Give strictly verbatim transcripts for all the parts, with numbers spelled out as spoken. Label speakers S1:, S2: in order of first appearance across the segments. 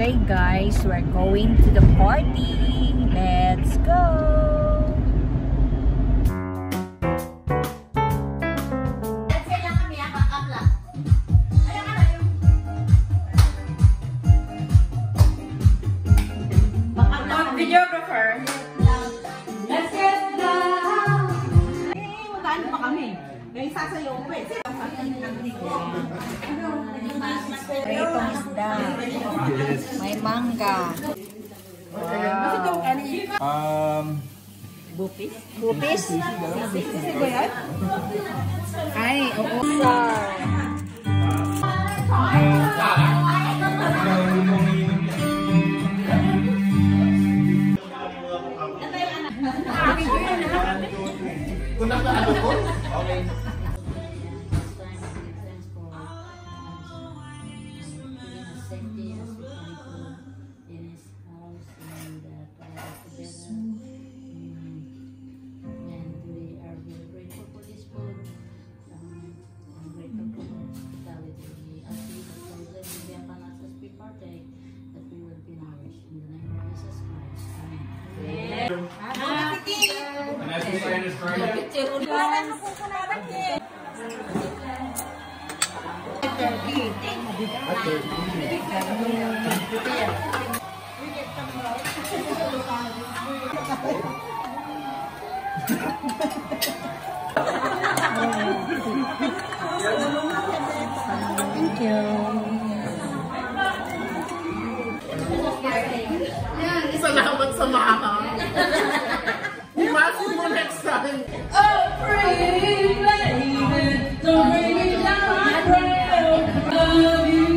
S1: Okay guys, we're going to the party. Let's go!
S2: Videographer. Let's get down. Eh, magkano pa kami? May sasayaw pa eh.
S1: Pritong isda. May mangga. Wow.
S3: Um,
S1: Bupis? Bupis?
S2: Sisi ko yan?
S1: Ay, oo. Sar.
S3: kung nakaano ko? Okay.
S1: Thank you.
S3: Salamat sa maka. Imasin mo next time.
S2: Oh, pretty baby, don't bring me down, I pray. Love you.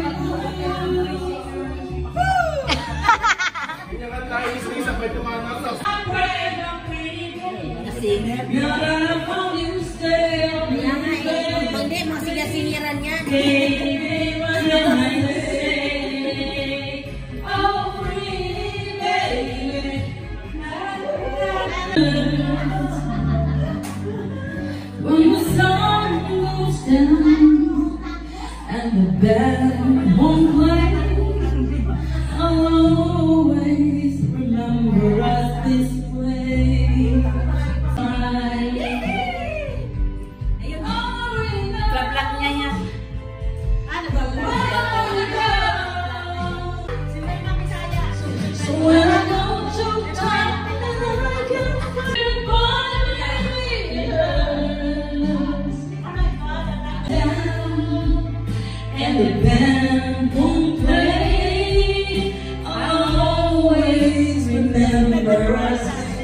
S3: Hindi naman tayo isa pa tumana sa...
S2: I pray, don't pretty baby.
S1: Singer.
S2: You're gonna hold you stay.
S1: Hindi, mga singiran niya.
S2: Baby, what am I to say? Oh, pretty baby. When the sun goes down and the band won't play, I'll always remember us this way.
S1: Vlog niya yan. Ano ba?
S2: So when I go to town and I can feel and the band won't play, I'll always remember us.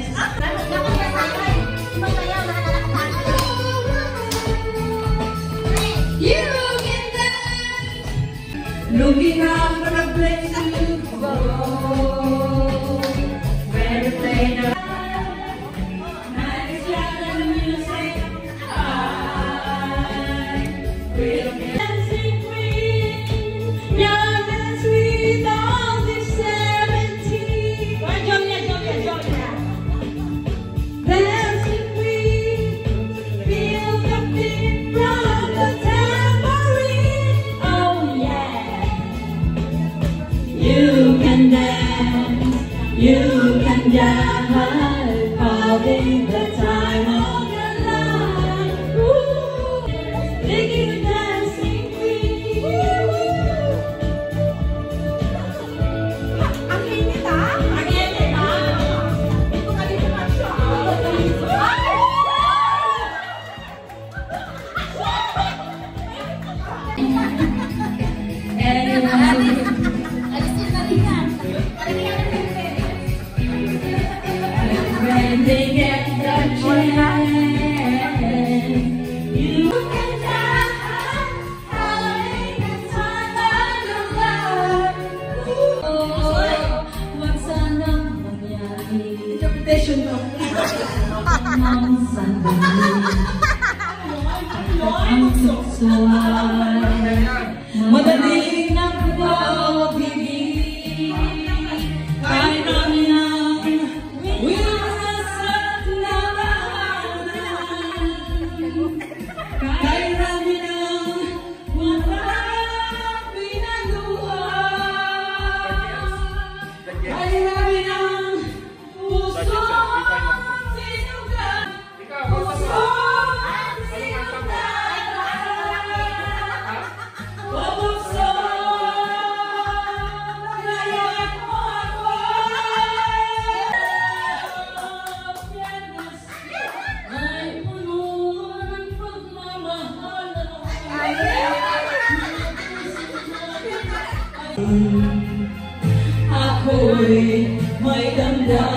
S2: You can dance, looking out for a place to go, where to play the night is loud and the music high. We'll be dancing queen, young and sweet, only seventeen. Dancing queen, feel the beat from the tambourine. Oh yeah, you can dance, you can jive, having the time of your life. Ooh, thinking of dancing queen. Ang init ah! Ang init ah! Ito ka dito na siya. When they get the chance, you can die, having the time of your life. Oh, wag sanang mangyari. Interpretation mo. Ang sandali. Ang suksuan. Madaling nagpapigil. Kahit namin ang winasat na bahanan. Kahit namin ang walang pinagawa.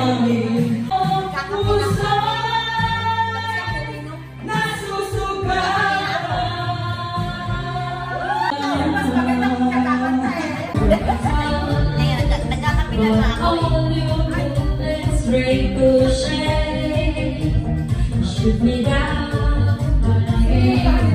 S2: damdamin puso nasusukat.
S1: Mas maganda kung kakakanta eh. Ngayon, nagkakapi na na ako eh.
S2: All you bullets ricochet, shoot me down, but I ain't